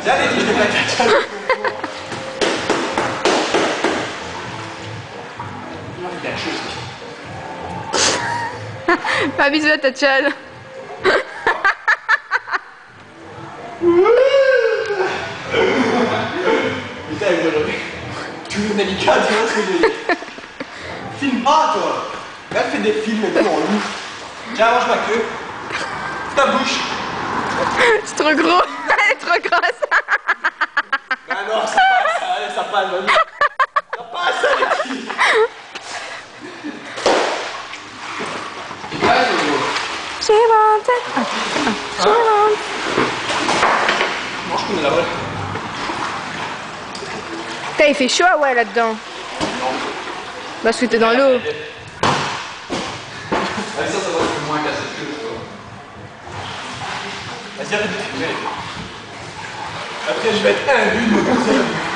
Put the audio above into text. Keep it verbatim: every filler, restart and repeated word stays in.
Viens les filles de la caca. Fais un bisou à ta tchal. Putain, il me toujours délicat, tu vois ce que je veux dire. Filme pas, toi. Là, fais des films et tout en loup. Tiens, mange ma queue. Ta bouche. C'est trop gros. Elle est trop grosse. Ah non, ça passe, ça, ça passe, vas-y. Ça passe, ça, les filles. Ouais, c'est gros. She wants it. Ah, ah, she wants. Mange comme de la vraie. Putain, il fait chaud, ah ouais, là-dedans. Non. Parce que t'es dans l'eau. Allez, ça, ça va être moins cassé que je vois. Vas-y, arrête de filmer. Après, je vais être imbu de me concentrer.